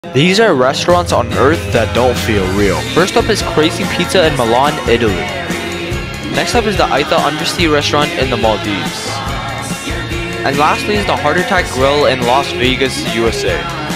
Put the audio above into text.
These are restaurants on Earth that don't feel real. First up is Crazy Pizza in Milan, Italy. Next up is the Aita Undersea Restaurant in the Maldives. And lastly is the Heart Attack Grill in Las Vegas, USA.